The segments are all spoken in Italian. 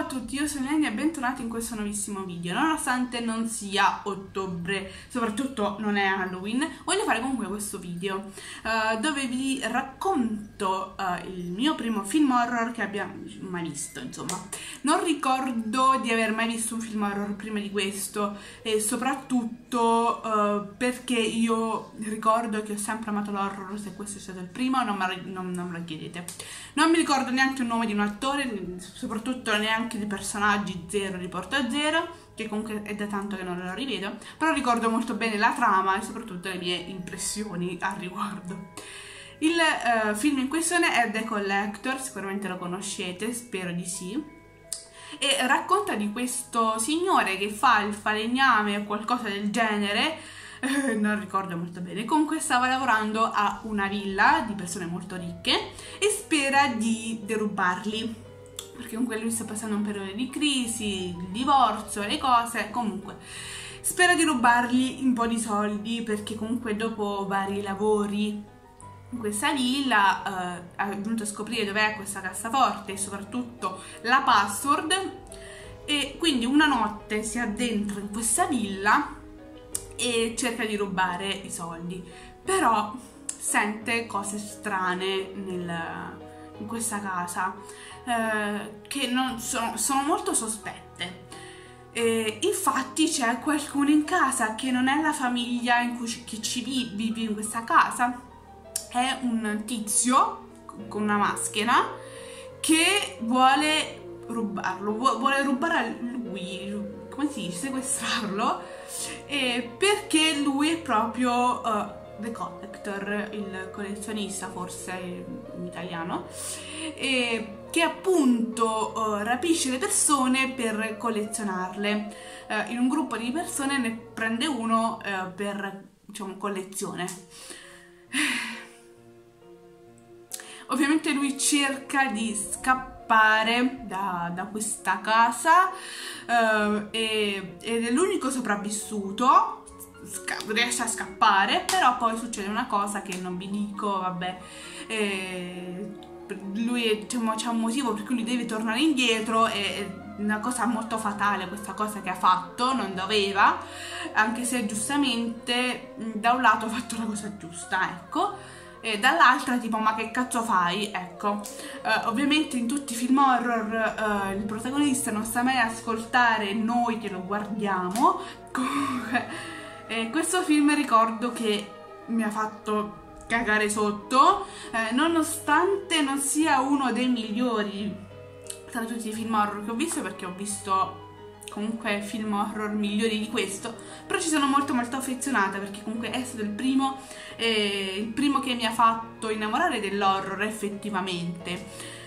tutti, io sono Eleni e bentornati in questo nuovissimo video. Nonostante non sia ottobre, soprattutto non è Halloween, voglio fare comunque questo video dove vi racconto il mio primo film horror che abbia mai visto, insomma. Non ricordo di aver mai visto un film horror prima di questo e soprattutto perché io ricordo che ho sempre amato l'horror. Se questo è stato il primo non me lo chiedete. Non mi ricordo neanche il nome di un attore, soprattutto neanche di personaggi, zero, riporto a zero, che comunque è da tanto che non lo rivedo, però ricordo molto bene la trama e soprattutto le mie impressioni al riguardo. Il film in questione è The Collector, sicuramente lo conoscete, spero di sì, e racconta di questo signore che fa il falegname o qualcosa del genere, non ricordo molto bene. Comunque stava lavorando a una villa di persone molto ricche e spera di derubarli, perché comunque lui sta passando un periodo di crisi, il divorzio, le cose, comunque spera di rubargli un po' di soldi, perché comunque dopo vari lavori in questa villa è venuto a scoprire dov'è questa cassaforte e soprattutto la password, e quindi una notte si addentra in questa villa e cerca di rubare i soldi, però sente cose strane in questa casa che non sono molto sospette. Infatti c'è qualcuno in casa che non è la famiglia che vive in questa casa, è un tizio con una maschera che vuole rubarlo, vuole rubare a lui, come si dice, sequestrarlo, perché lui è proprio The Collector, il collezionista forse in italiano, che appunto rapisce le persone per collezionarle. In un gruppo di persone ne prende uno per, diciamo, collezione. Ovviamente lui cerca di scappare da questa casa ed è l'unico sopravvissuto, riesce a scappare, però poi succede una cosa che non vi dico, vabbè, lui, diciamo, c'è un motivo per cui lui deve tornare indietro, è una cosa molto fatale questa cosa che ha fatto, non doveva, anche se giustamente da un lato ha fatto la cosa giusta, ecco, e dall'altra tipo ma che cazzo fai, ecco. Ovviamente in tutti i film horror il protagonista non sta mai ad ascoltare noi che lo guardiamo. Comunque questo film ricordo che mi ha fatto cagare sotto, nonostante non sia uno dei migliori tra tutti i film horror che ho visto, perché ho visto comunque film horror migliori di questo, però ci sono molto affezionata, perché comunque è stato il primo che mi ha fatto innamorare dell'horror effettivamente,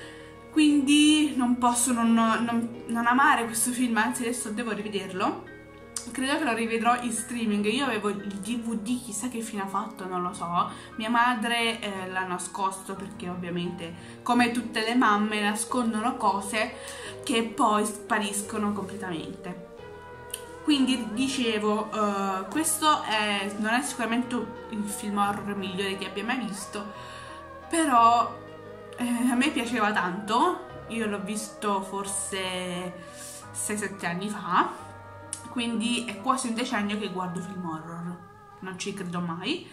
quindi non posso non amare questo film, anzi adesso devo rivederlo. Credo che lo rivedrò in streaming. Io avevo il DVD, chissà che fine ha fatto, non lo so. Mia madre l'ha nascosto, perché ovviamente come tutte le mamme nascondono cose che poi spariscono completamente. Quindi dicevo, questo non è sicuramente il film horror migliore che abbia mai visto, però a me piaceva tanto. Io l'ho visto forse 6-7 anni fa, quindi è quasi un decennio che guardo film horror, non ci credo mai.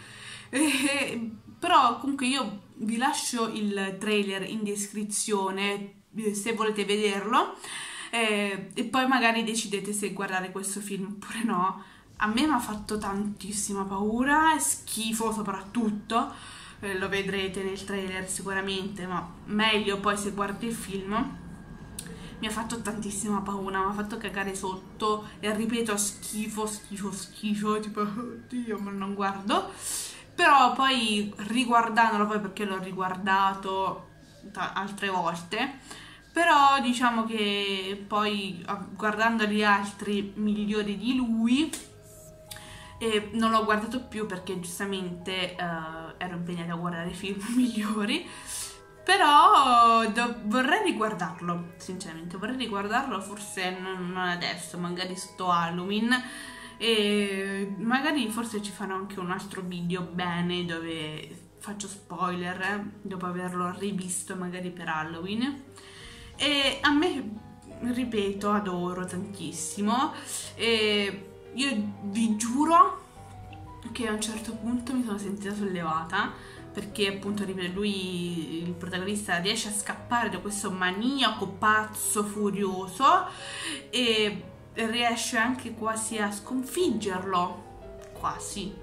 Però comunque io vi lascio il trailer in descrizione se volete vederlo, e poi magari decidete se guardare questo film oppure no. A me mi ha fatto tantissima paura, è schifo soprattutto, lo vedrete nel trailer sicuramente, ma meglio poi se guardi il film. Mi ha fatto tantissima paura, mi ha fatto cagare sotto, e ripeto, schifo, tipo oddio, ma non guardo. Però poi riguardandolo, poi perché l'ho riguardato altre volte, però diciamo che poi guardando gli altri migliori di lui non l'ho guardato più, perché giustamente ero impegnata a guardare film migliori. Però vorrei riguardarlo, sinceramente, vorrei riguardarlo, forse non adesso, magari sto Halloween, e magari forse ci farò anche un altro video bene dove faccio spoiler dopo averlo rivisto magari per Halloween. E a me ripeto, adoro tantissimo, e io vi giuro che a un certo punto mi sono sentita sollevata, perché appunto, ripeto, lui, il protagonista, riesce a scappare da questo maniaco pazzo furioso e riesce anche quasi a sconfiggerlo, quasi.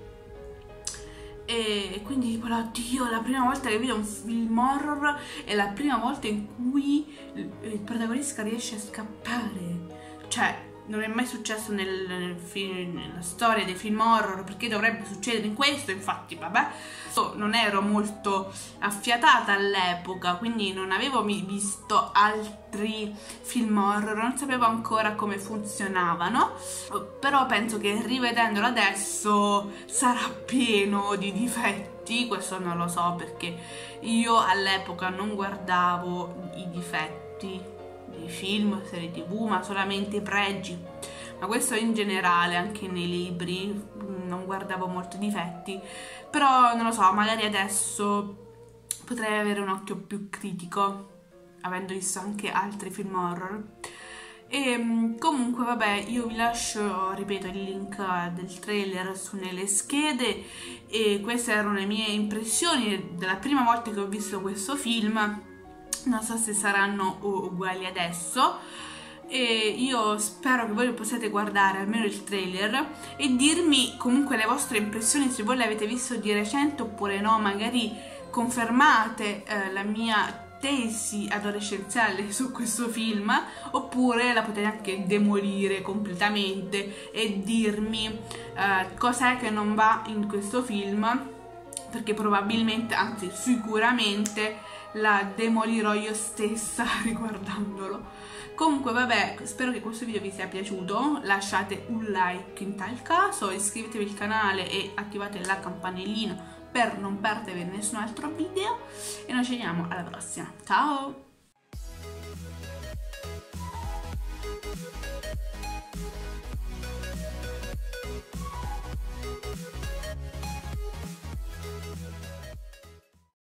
E quindi tipo, oddio, la prima volta che vedo un film horror è la prima volta in cui il protagonista riesce a scappare. Cioè, non è mai successo nella storia dei film horror, perché dovrebbe succedere in questo, infatti, vabbè. Non ero molto affiatata all'epoca, quindi non avevo visto altri film horror, non sapevo ancora come funzionavano, però penso che rivedendolo adesso sarà pieno di difetti. Questo non lo so, perché io all'epoca non guardavo i difetti dei film, serie tv, ma solamente i pregi. Ma questo in generale, anche nei libri non guardavo molto difetti, però non lo so, magari adesso potrei avere un occhio più critico, avendo visto anche altri film horror. E comunque vabbè, io vi lascio, ripeto, il link del trailer nelle schede, e queste erano le mie impressioni della prima volta che ho visto questo film. Non so se saranno uguali adesso, e io spero che voi possiate guardare almeno il trailer e dirmi comunque le vostre impressioni, se voi l'avete visto di recente oppure no. Magari confermate la mia tesi adolescenziale su questo film, oppure la potete anche demolire completamente e dirmi cos'è che non va in questo film, perché probabilmente, anzi sicuramente, la demolirò io stessa riguardandolo. Comunque vabbè, spero che questo video vi sia piaciuto, lasciate un like in tal caso, iscrivetevi al canale e attivate la campanellina per non perdervi nessun altro video, e noi ci vediamo alla prossima. Ciao!